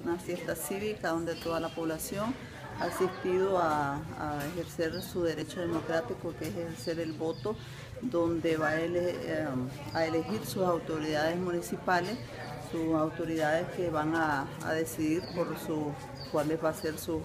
una fiesta cívica donde toda la población ha asistido a ejercer su derecho democrático, que es ejercer el voto, donde va a elegir sus autoridades municipales, sus autoridades que van a decidir cuáles va a ser sus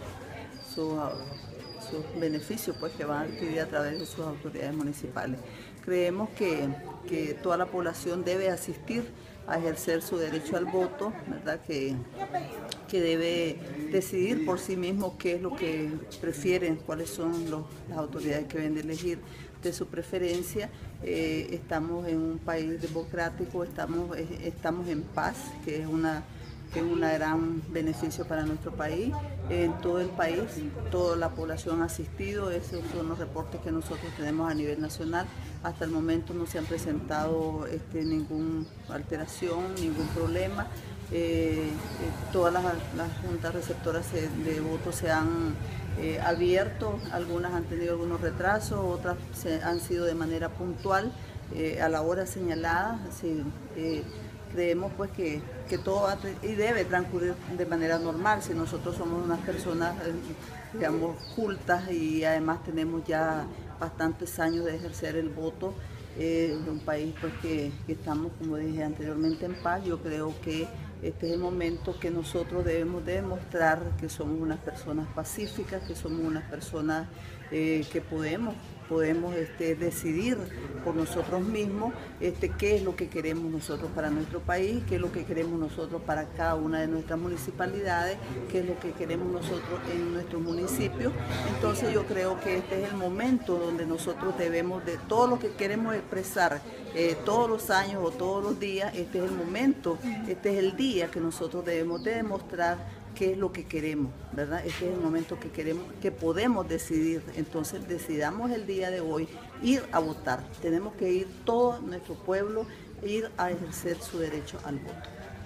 beneficios pues, que van a adquirir a través de sus autoridades municipales. Creemos que toda la población debe asistir a ejercer su derecho al voto, ¿verdad? Que debe decidir por sí mismo qué es lo que prefieren, cuáles son las autoridades que deben de elegir de su preferencia. Estamos en un país democrático, estamos en paz, que es un gran beneficio para nuestro país. En todo el país, toda la población ha asistido, esos son los reportes que nosotros tenemos a nivel nacional. Hasta el momento no se han presentado ninguna alteración, ningún problema. Todas las juntas receptoras de votos se han abierto, algunas han tenido algunos retrasos, otras han sido de manera puntual, a la hora señalada. Creemos pues que todo va y debe transcurrir de manera normal si nosotros somos unas personas digamos cultas y además tenemos ya bastantes años de ejercer el voto en un país pues que estamos, como dije anteriormente, en paz. Yo creo que este es el momento que nosotros debemos demostrar que somos unas personas pacíficas, que somos unas personas que podemos decidir por nosotros mismos qué es lo que queremos nosotros para nuestro país, qué es lo que queremos nosotros para cada una de nuestras municipalidades, qué es lo que queremos nosotros en nuestros municipios. Entonces yo creo que este es el momento donde nosotros debemos de todo lo que queremos expresar todos los años o todos los días. Este es el momento, este es el día que nosotros debemos de demostrar qué es lo que queremos, ¿verdad? Este es el momento que queremos, que podemos decidir. Entonces decidamos el día de hoy ir a votar. Tenemos que ir todo nuestro pueblo, ir a ejercer su derecho al voto.